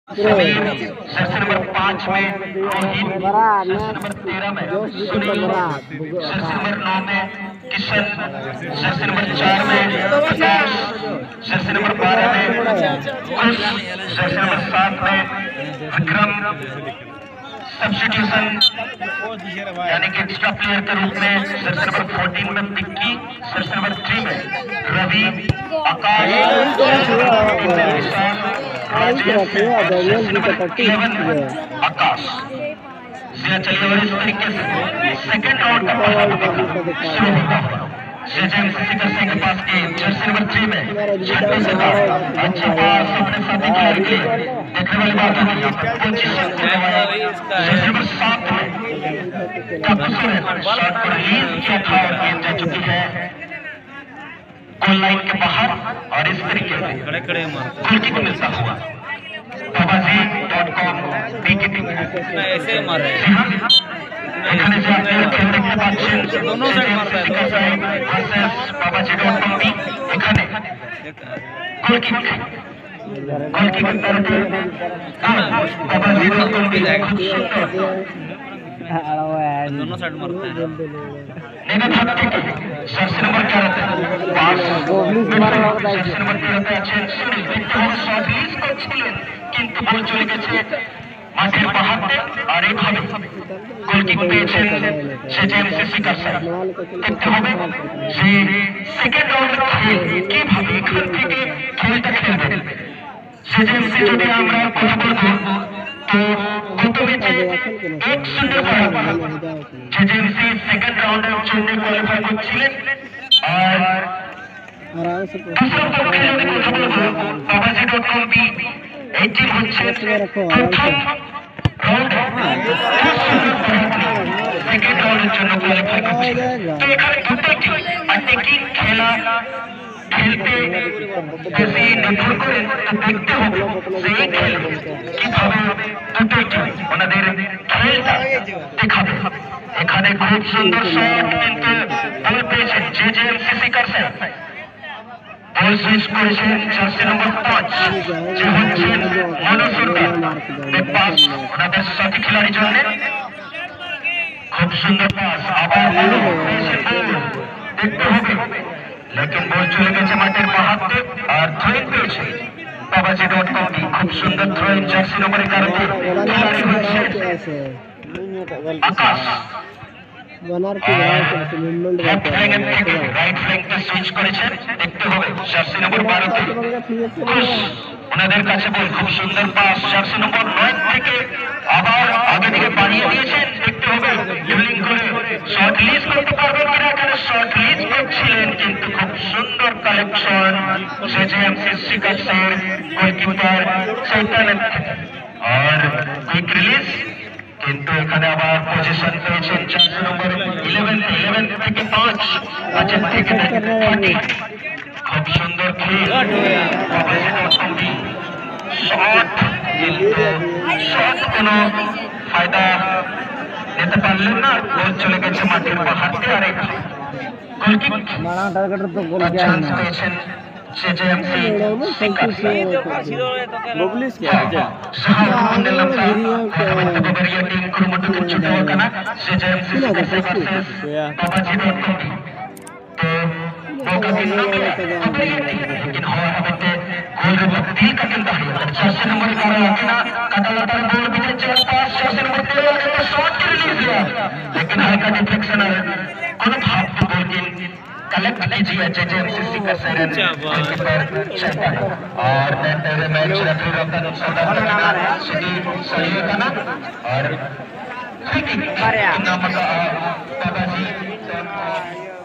सभी section number 5 में Rohit, section number 13 में सुनील, सेक्शन नंबर 9 में किशन, सेक्शन नंबर 4 में प्रकाश, सेक्शन नंबर 12 में कुश, सेक्शन नंबर 7 में विक्रम, सब्स्टिट्यूशन यानी कि एक्स्ट्रा प्लेयर के रूप में सेक्शन नंबर 14 में पिक्की, सेक्शन नंबर 3 में रवि, आकाश, आकाश। चलिए और इस तरीके से सेकंड राउंड का शुरू होता हुआ सिंह के पास की जर्सी नंबर 3 में अच्छी पास अपने साथी खिलाड़ी के देखने वाली बात है नंबर 7 में शॉट को रिलीज किया था और गेंद जा चुकी है गोल लाइन के बाहर और इस तरीके से गोलकीपर मिलता हुआ babaji.com कीपिंग ऐसे मार रहे हैं এখানে যে আপনারা খেল দেখতে পাচ্ছেন दोनों साइड मारता है वर्सेस babaji.com এখানে গোলকিপার করতে babaji.com भी जाएगा दोनों साइड मारता है सेक्शन नंबर क्या रहता है सेक्शन नंबर क्या रहता है शॉट रिलीज করছিলেন কিন্তু বল চলে গেছে মাঠের বাহাতে আর এইভাবে গোলকিপার পেয়েছেন সে জেএমসি কারসার দেখতে হবে যে সেকেন্ড রাউন্ডের খেল কিভাবে এখান থেকে খেলটা খেলবে সে জেএমসি যদি আমরা কথা বলবো তো গত ম্যাচে 1-0 সে জেএমসি সেকেন্ড রাউন্ডের জন্য কোয়ালিফাই করছিলেন আর babaji.com এই টিম হচ্ছে প্রথম সেকেন্ড রাউন্ডের জন্য কোয়ালিফাই করছে তো এখানে দুটো টিম অ্যাটাকিং খেলা খেলতে যদি নির্ভর করেন তো দেখতে হবে সেই খেল কিভাবে দুটো টিম ওনাদের খেলটা দেখাবে এখানে খুব সুন্দর শট কিন্তু বল পেয়েছেন জেএমসি কারসার বল সুইচ করেছেন জার্সি নম্বর 5 যে হচ্ছেন মনোসরকার পাস ওনাদের সাথী খেলাড়ির জন্য খুব সুন্দর পাস আবার দেখতে হবে লেকিন বল চলে গেছে মাঠের বাহাতে আর থ্রোইং পেয়েছে babaji.com খুব সুন্দর থ্রোইং জার্সি নম্বর 11 খেলাড়ি হচ্ছে আকাশ রাইট ফ্ল্যাঙ্ক তে সুইচ করেছেন দেখতে হবে জার্সি নম্বর 12 থেকে ওনাদের কাছে বল খুব সুন্দর পাস জার্সি নম্বর 9 থেকে আবার আগে দিকে বাড়িয়ে দিয়েছেন দেখতে হবে ড্রিবলিং করে শট রিলিজ করতে পারবেন কিনা এখানে শট রিলিজ করছিলেন কিন্তু খুব সুন্দর কালেকশন জেএমসি শিকারসার গোলকিপার সাইতানের আর কুইক রিলিজ কিন্তু এখানে আবার পজিশন পেয়েছেন জার্সি নম্বর 11 থেকে 5 5 থেকে 40 খুব সুন্দর খেল শট কোনো ফায়দা নিতে পারলেন না গোল চলে গেছে মাঠের বাহাতে আর গোলকিপার চান্স পেয়েছেন জেএমসি बबलिस क्या है क्या टीम को मत कुछ होगा ना जेएमसी वर्सेस babaji.com तो मौका भी ना मिला लेकिन हवा हवाते गोल दिल का किंदा है 4 नंबर का रखना कटालाटार गोल विकेट चार पास 4 नंबर 13 का शॉट रिलीज किया लेकिन हल्का डिफ्लेक्शन है कोन भाग गोल के कलेक्ट कीजिए जेएमसी का सैरन पर चलता है और मैच रेफरी रमजान सरदार सही का ना और नाम का बाबाजी